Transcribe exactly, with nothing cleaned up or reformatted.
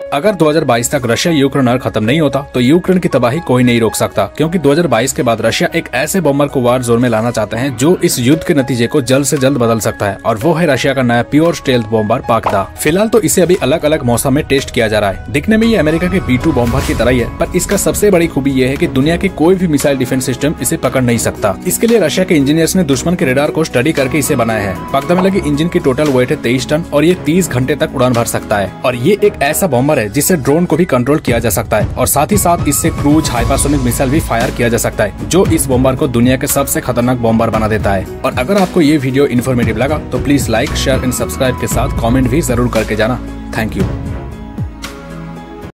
अगर दो हज़ार बाईस तक रशिया यूक्रेन वॉर खत्म नहीं होता तो यूक्रेन की तबाही कोई नहीं रोक सकता, क्योंकि दो हज़ार बाईस के बाद रशिया एक ऐसे बॉम्बर को वार जोन में लाना चाहते हैं जो इस युद्ध के नतीजे को जल्द से जल्द बदल सकता है, और वो है रशिया का नया प्योर स्टेल्थ बॉम्बर पाकदा। फिलहाल तो इसे अभी अलग अलग मौसम में टेस्ट किया जा रहा है। दिखने में ये अमेरिका के बी टू बॉम्बर की तरह ही है, पर इसका सबसे बड़ी खूबी ये है कि दुनिया की कोई भी मिसाइल डिफेंस सिस्टम इसे पकड़ नहीं सकता। इसके लिए रशिया के इंजीनियर्स ने दुश्मन के रेडार को स्टडी करके इसे बनाया है। पाकदा में लगे इंजन की टोटल वेट है तेईस टन और ये तीस घंटे तक उड़ान भर सकता है। और ये एक ऐसा बॉम्बर है जिससे ड्रोन को भी कंट्रोल किया जा सकता है, और साथ ही साथ इससे क्रूज हाइपरसोनिक मिसाइल भी फायर किया जा सकता है, जो इस बॉम्बर को दुनिया के सबसे खतरनाक बॉम्बर बना देता है। और अगर आपको ये वीडियो इन्फॉर्मेटिव लगा तो please like, share and subscribe के साथ कमेंट भी जरूर करके जाना। Thank you.